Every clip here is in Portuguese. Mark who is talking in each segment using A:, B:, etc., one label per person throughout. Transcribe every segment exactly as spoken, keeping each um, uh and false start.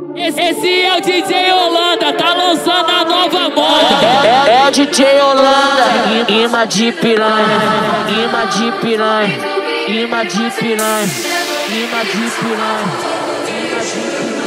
A: Esse, esse é o D J Holanda, tá lançando a nova moda.
B: É, é o D J Holanda, imã de piranha, imã de piranha, imã de piranha, imã de piranha, imã de piranha.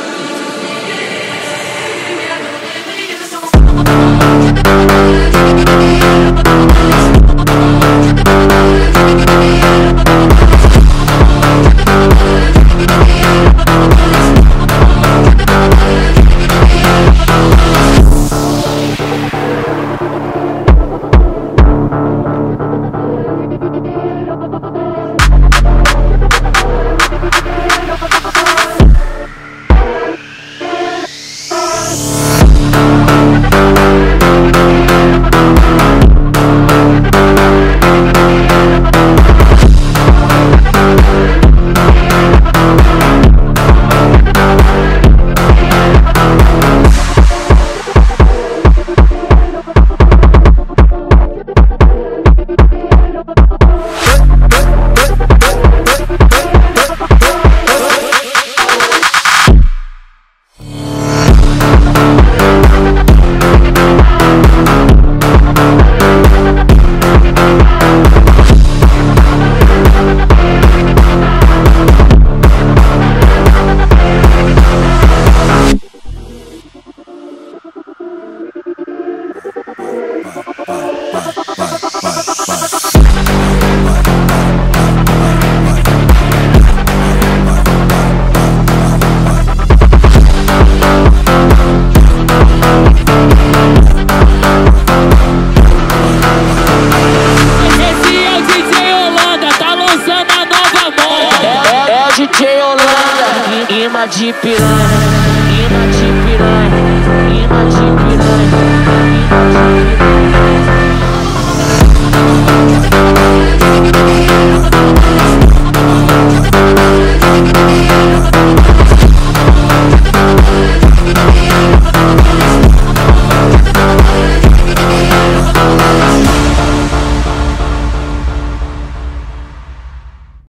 B: D J Holanda, imã de piranha, imã de piranha, imã de piranha.